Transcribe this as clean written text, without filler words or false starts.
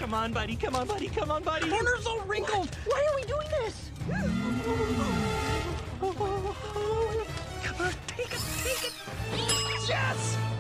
Come on, buddy. Come on, buddy. Come on, buddy. Corner's all wrinkled. Why are we doing this? Come on, take it, take it. Yes!